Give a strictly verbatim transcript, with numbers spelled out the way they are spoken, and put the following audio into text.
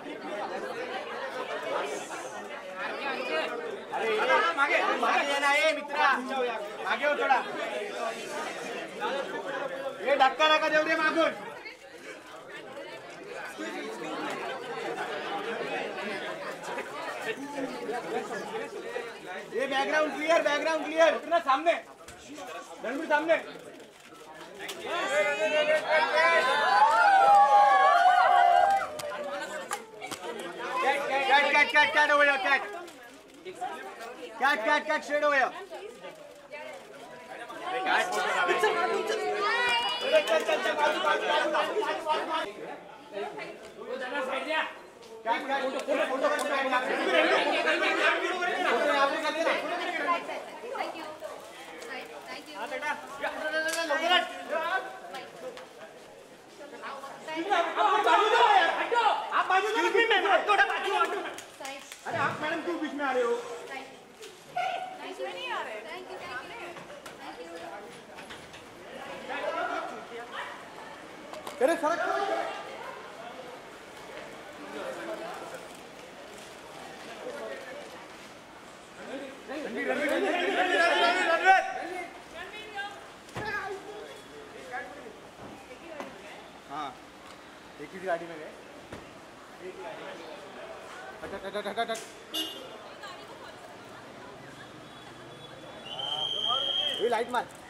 अरे मागे मागे ये ना ये मित्रा मागे हो थोडा ये धक्का नका देऊ रे मागून ये बैकग्राउंड क्लियर बैकग्राउंड क्लियर इतना सामने रणवीर सामने cat cat cat cat over here cat cat cat cat straight over here चल चल चल बाजू बाजू वो जरा साइड दिया cat cat photo photo photo यहां पे कर दे थैंक यू थैंक यू हां बेटा लवकर आप बाजू दो यार हटो आप बाजू दो बीच में हट थोड़ा बाजू हटो अरे आप मैडम क्यों बीच में आ रहे हो थैंक यू नहीं आ रहे thank you thank you thank you अरे सड़क रणवीर रणवीर रणवीर रणवीर हाँ एक ही गाड़ी में गए हट हट हट हट हट ये लाइट मार